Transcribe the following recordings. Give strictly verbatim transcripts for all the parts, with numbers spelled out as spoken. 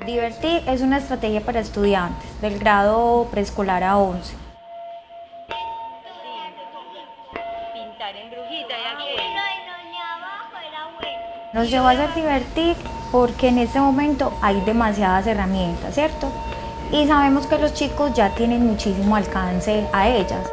Divertir es una estrategia para estudiantes del grado preescolar a once. Pintar en brujita y aquí. Nos llevó a hacer divertir porque en este momento hay demasiadas herramientas, ¿cierto? Y sabemos que los chicos ya tienen muchísimo alcance a ellas.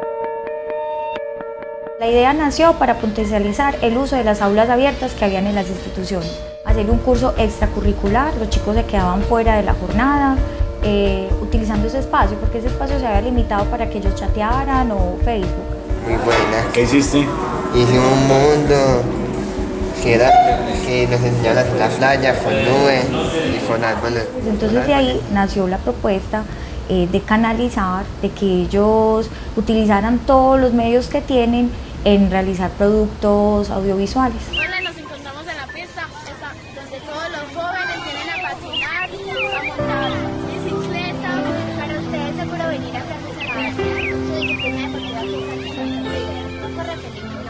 La idea nació para potencializar el uso de las aulas abiertas que habían en las instituciones. Hacer un curso extracurricular, los chicos se quedaban fuera de la jornada, eh, utilizando ese espacio, porque ese espacio se había limitado para que ellos chatearan o Facebook. Muy buena. ¿Qué hiciste? Hice un mundo que, era, que nos enseñaron a hacer la playa con nubes y con árboles. Entonces de ahí nació la propuesta eh, de canalizar, de que ellos utilizaran todos los medios que tienen en realizar productos audiovisuales. Hola, nos encontramos en la pista esa, donde todos los jóvenes vienen a patinar, a montar bicicleta. Para ustedes seguro venir a perfeccionar su disciplina deportiva que es aquí. No corre peligro,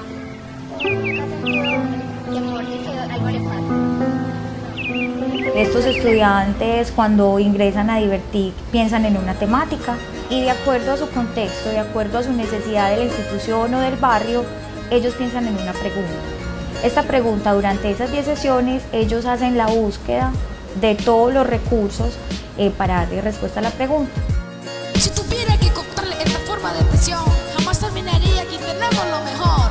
no. Temor de que algo le pase. Estos estudiantes cuando ingresan a Divertir piensan en una temática y de acuerdo a su contexto, de acuerdo a su necesidad de la institución o del barrio, ellos piensan en una pregunta. Esta pregunta, durante esas diez sesiones, ellos hacen la búsqueda de todos los recursos eh, para darle respuesta a la pregunta. Si tuviera que contarle esta forma de presión, jamás terminaría, aquí tenemos lo mejor.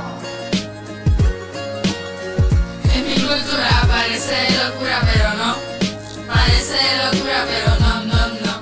En mi cultura parece locura, pero no. Parece locura, pero no, no, no.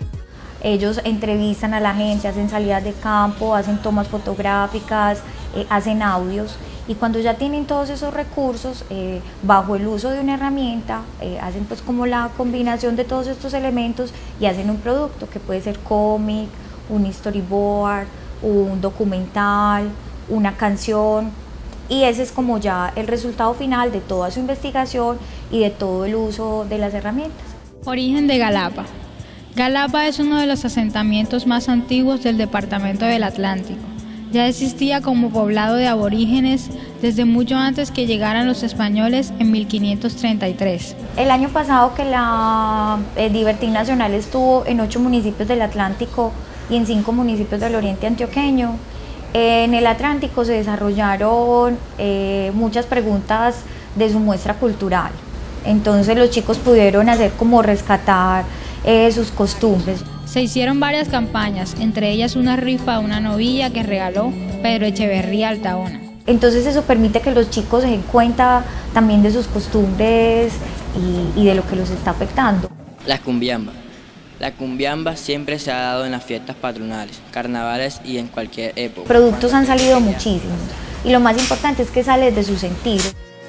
Ellos entrevistan a la gente, hacen salidas de campo, hacen tomas fotográficas, eh, hacen audios. Y cuando ya tienen todos esos recursos, eh, bajo el uso de una herramienta, eh, hacen pues como la combinación de todos estos elementos y hacen un producto que puede ser cómic, un storyboard, un documental, una canción. Y ese es como ya el resultado final de toda su investigación y de todo el uso de las herramientas. Origen de Galapa. Galapa es uno de los asentamientos más antiguos del departamento del Atlántico. Ya existía como poblado de aborígenes desde mucho antes que llegaran los españoles en mil quinientos treinta y tres. El año pasado que la eh, Divertir Nacional estuvo en ocho municipios del Atlántico y en cinco municipios del Oriente Antioqueño, eh, en el Atlántico se desarrollaron eh, muchas preguntas de su muestra cultural. Entonces los chicos pudieron hacer como rescatar eh, sus costumbres. Se hicieron varias campañas, entre ellas una rifa a una novilla que regaló Pedro Echeverría Altaona. Entonces eso permite que los chicos se den cuenta también de sus costumbres y, y de lo que los está afectando. La cumbiamba. La cumbiamba siempre se ha dado en las fiestas patronales, carnavales y en cualquier época. Productos han salido muchísimos y lo más importante es que sale de su sentido.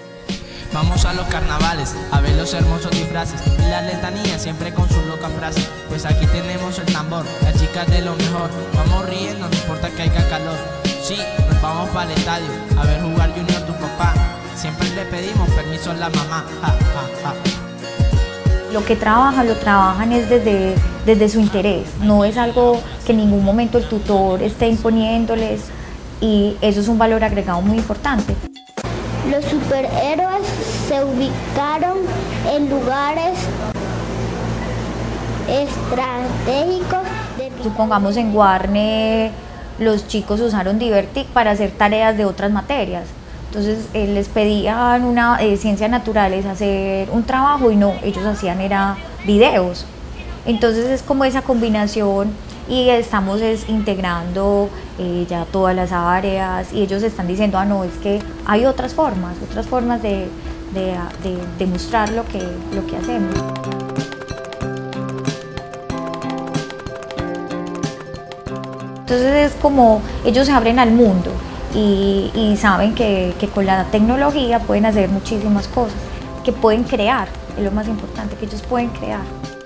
Vamos a los carnavales, a ver los hermosos disfraces y la letanía siempre con sus locas frases. Pues aquí tenemos el tambor, las chicas de lo mejor. Vamos riendo, no importa que haya calor. Sí, nos vamos para el estadio, a ver jugar Junior tu papá. Siempre le pedimos permiso a la mamá. Ja, ja, ja. Lo que trabajan, lo trabajan es desde, desde su interés. No es algo que en ningún momento el tutor esté imponiéndoles y eso es un valor agregado muy importante. Los superhéroes se ubicaron en lugares estratégicos. De... Supongamos en Guarne los chicos usaron Divertic para hacer tareas de otras materias. Entonces eh, les pedían una eh, ciencias naturales hacer un trabajo y no, ellos hacían era videos. Entonces es como esa combinación y estamos es, integrando eh, ya todas las áreas y ellos están diciendo, ah no, es que hay otras formas, otras formas de, de, de demostrar lo que, lo que hacemos. Entonces es como ellos se abren al mundo y, y saben que, que con la tecnología pueden hacer muchísimas cosas, que pueden crear, es lo más importante, que ellos pueden crear.